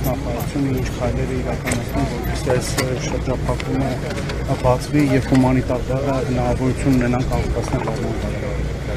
գործնախարարությունը ինչ քայլեր է իրականացնում, որպեսզի այս շրջափակումը բացվի եւ հումանիտար բառը հնարավորություն ունենան կազմակերպել կառավարությունը։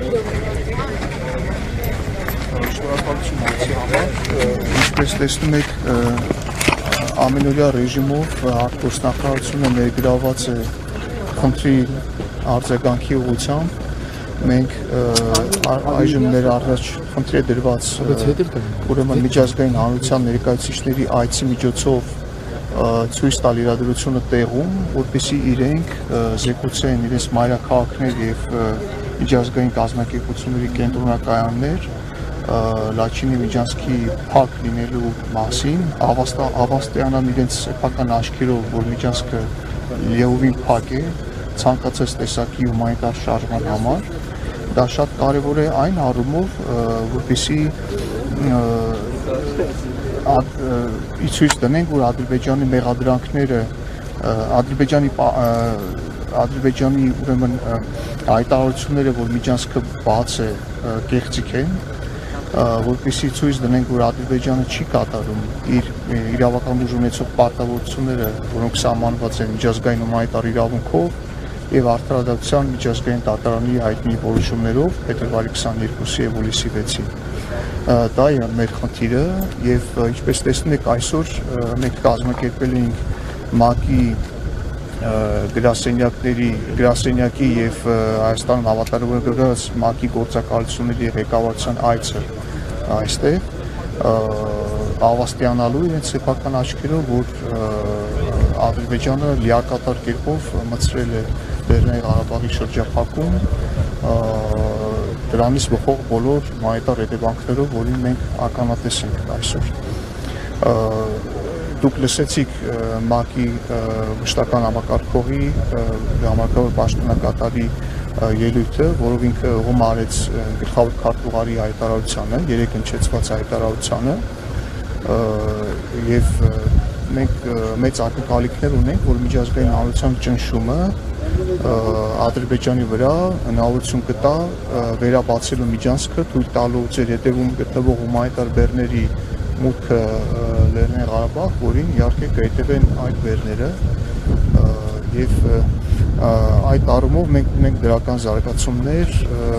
Շնորհակալություն այցի համար, ինչպես տեսնում եք, ամենօրյա ռեժիմով արտգործնախարարությունը ներգրաված է խնդրի արձագանքի ուղղությամբ։ Մենք այժմ մեր առաջ խնդրի է դրված ուրեմն միջազգային հանրության ներկայացուցիչների այցի միջոցով ցույց տալ իրադրությունը տեղում, որպեսզի իրենք զեկուցեն իրենց մայրաքաղաքներ եւ միջազգային կազմակերպությունների կենտրոնակայաններ Լաչինի միջանցքի փակ լինելու մասին, հավաստիանան իրենց սեփական աչքերով, որ միջանցքը լիովին փակ է ցանկացած տեսակի հումանիտար շարժման համար։ Դա շատ կարևոր է այն առումով, որպեսզի ցույց տանենք, որ Ադրբեջանի մեղադրանքները, Ադրբեջանի ուրեմն հայտարարությունները, որ միջանցքը բաց է, կեղծիք են, որպեսզի ցույց տանենք, որ Ադրբեջանը չի կատարում իր իրավական ուժ ունեցող պարտավորությունները, որոնք սահմանված են միջազգային հումանիտար իրավունքով եւ արդարադատության միջազգային դատարանի հայտնի որոշումներով փետրվարի 22-ի եւ հուլիսի 6-ի։ Դա է մեր խնդիրը եւ ինչպես տեսնում եք այսօր մենք կազմակերպել ենք ՄԱԿ-ի գրասենյակի եւ Հայաստանում հավատարմագրված ՄԱԿ-ի գործակալությունների ղեկավարության այցը այստեղ հավաստիանալու իրենց սեփական աչքերով, որ Ադրբեջանը լիակատար կերպով մտցրել է Լեռնային Ղարաբաղի շրջափակում, դրանից բխող բոլոր հումանիտար հետևանքներով, որին մենք ականատես ենք այսօր։ Դուք լսեցիք ՄԱԿ-ի մշտական համակարգողի համակարգող պաշտոնակատարի ելույթը, որով ինքը ողում արեց գլխավոր քարտուղարի հայտարարությանը, երեք հնչեցված հայտարարությանը, եւ մենք մեծ ակնկալիքներ ունենք, որ միջազգային հանրության ճնշումը Ադրբեջանի վրա հնարավորություն կտա վերաբացելու միջանցքը, թույլ տալու ձեր հետևում գտնվող հումանիտար բեռների մուտքը Լեռնային Ղարաբաղ, որին իհարկե կհետևեն այդ բեռները եւ այդ առումով մենք ունենք դրական զարգացումներ,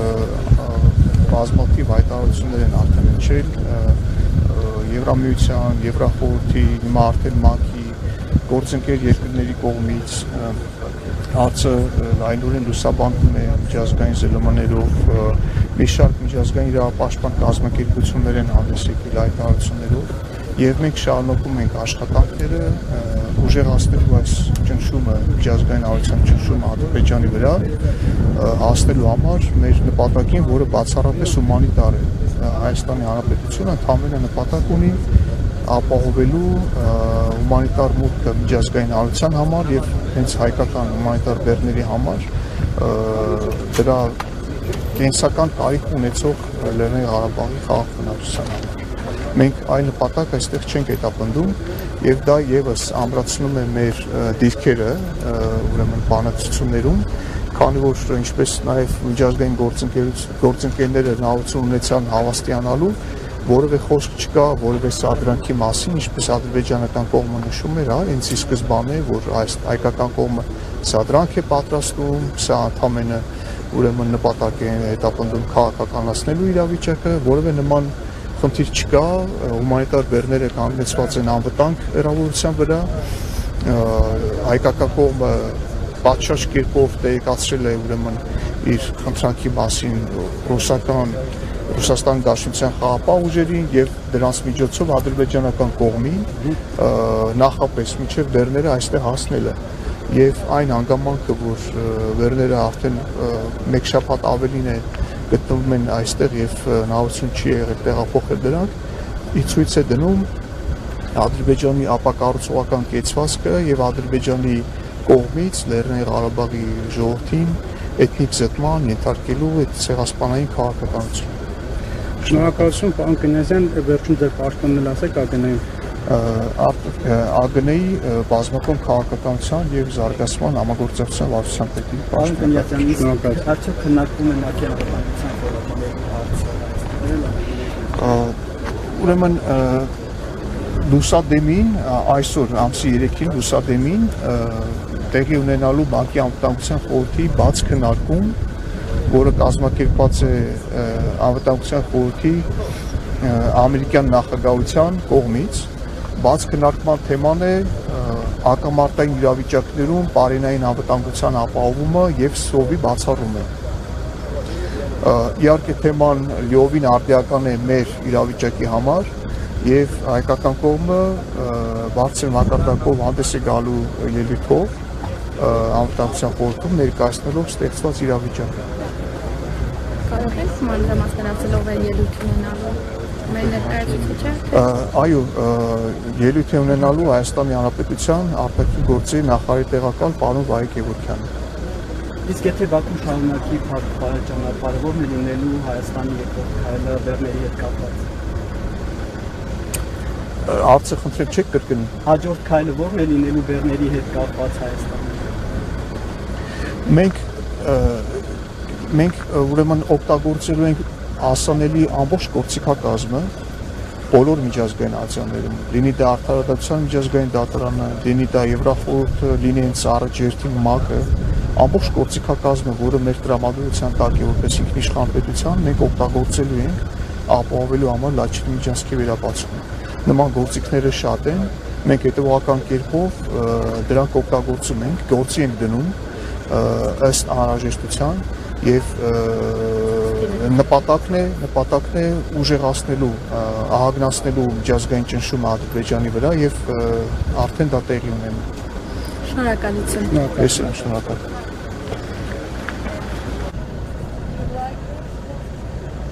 բազմաթիվ հայտարարություններ են արդեն հնչել Եվրամիության, Եվրախորհրդի, հիմա արդեն ՄԱԿ-ի գործընկեր երկրների կողմից հարցը լայնորեն լուսաբանվում է միջազգային ԶԼՄ-ներով, մի շարք միջազգային իրավապաշտպան կազմակերպություններ են հանդես եկել հայտարարություններով եւ մենք շարունակում ենք աշխատանքները ուժեղացնելու այս ճնշումը, միջազգային հանրության ճնշումը Ադրբեջանի վրա հասնելու համար մեր նպատակին, որը բացառապես հումանիտար է։ Հայաստանի Հանրապետությունը ընդհանուր նպատակ ունի ապահովելու հումանիտար մուտքը միջազգային հանրության համար եւ հենց հայկական հումանիտար բեռների համար դրա կենսական կարիք ունեցող Լեռնային Ղարաբաղի խաղաղ բնակչության համար։ Մենք այն նպատակ այստեղ չենք հետապնդում եւ դա եւս ամրացնում է մեր դիրքերը ուրեմն բանակցություններում, քանի որ ինչպես նաեւ միջազգային գործընկերները հնարավորություն ունեցան հավաստիանալու, որևէ խոսք չկա որևէ սադրանքի մասին, ինչպես ադրբեջանական կողմը նշում էր, հենց ի սկզբանե, որ հայկական կողմը սադրանք է պատրաստում, սա ընդհանրապես ուրեմն նպատակ է հետապնդում քաղաքականացնելու իրավիճակը, որևէ նման խնդիր չկա, հումանիտար բեռները կանգնեցված են անվտանգ հեռավորության վրա, հայկական կողմը պատշաճ կերպով տեղեկացրել է ուրեմն իր խնդրանքի մասին Ռուսաստանի Դաշնության խաղաղապահ ուժերին եւ դրանց միջոցով ադրբեջանական կողմին նախապես միջև բեռները այստեղ հասնելը եւ այն հանգամանքը, որ բեռները արդեն մեկ շաբաթ ավելին է գտնվում են այստեղ եւ հնարավորություն չի եղել տեղափոխել դրանք, ցույց է դնում Ադրբեջանի ապակառուցողական կեցվածքը եւ Ադրբեջանի կողմից Լեռնային Ղարաբաղի ժողովրդին էթնիկ զտման ենթարկելու այդ ցեղասպանային քաղաքականություն։ Շնորհակալություն, պարոն Կնյազյան, վերջում ձեր պաշտոնն ասեք ԱԳՆ-ին։ ԱԳՆ-ի բազմակողմ քաղաքականության եւ զարգացման համագործակցության վարչության պետի։ Պարոն Կնյազյան, շնորհակալություն։ Արդյոք քննարկվում է ՄԱԿ-ի անվտանգության խորհրդի հարցը։ Ուրեմն Լուսադեմին այսօր ամսի 3-ին լուսադեմին տեղի ունենալու բանկի անվտանգության խորհրդի բաց քննարկում, որը կազմակերպված է անվտանգության խորհրդի ամերիկյան նախագահության կողմից, բաց քննարկման թեման է ակամարտային իրավիճակներում պարենային անվտանգության ապահովումը եւ սովի բացառումը։ Իհարկե թեման լիովին արդիական է մեր իրավիճակի համար եւ հայկական կողմը բարձր մակարդակով հանդես է գալու ելույթով անվտանգության խորհրդում ներկայացնելով ստեղծված իրավիճակը։ Կարող եք մանրամասնացնելով ելույթ ունենալու մեր ներկայացուցիչը։ Այո, ելույթ է ունենալու Հայաստանի Հանրապետության արտաքին գործերի նախարարի տեղակալ պարոն Վահե Գևորգյանը։ Իսկ եթե Բաքուն շարունակի փակ ճանապարհը, ո՞րն է լինելու Հայաստանի երկրորդ քայլը Բեռների հետ կապված։ Հարցը խնդրեմ չեք կրկնում։ Հաջորդ քայլը ո՞րն է լինելու Բեռների հետ կապված Հայաստանում։ Մենք ուրեմն օգտագործելու ենք հասանելի ամբողջ գործիքակազմը բոլոր միջազգային ացիաներում, լինի դա Արդարադատության միջազգային դատարանը, լինի դա Եվրախորհուրդը, լինի հենց առաջերտին ՄԱԿ-ը, ամբողջ գործիքակազմը, որը մեր տրամադրության տակ է որպես ինքնիշխան պետության, մենք օգտագործելու ենք ապահովելու համար Լաչինի միջանցքի վերաբացումը։ Նման գործիքները շատ են, մենք հետևողական կերպով դրանք օգտագործում ենք, գործի ենք դնում ըստ անհրաժեշտության եւ նպատակն է ուժեղացնելու, ահագնացնելու միջազգային ճնշումը Ադրբեջանի վրա եւ արդեն դա տեղի ունենում։ Շնորհակալություն։ Ես շնորհակալ։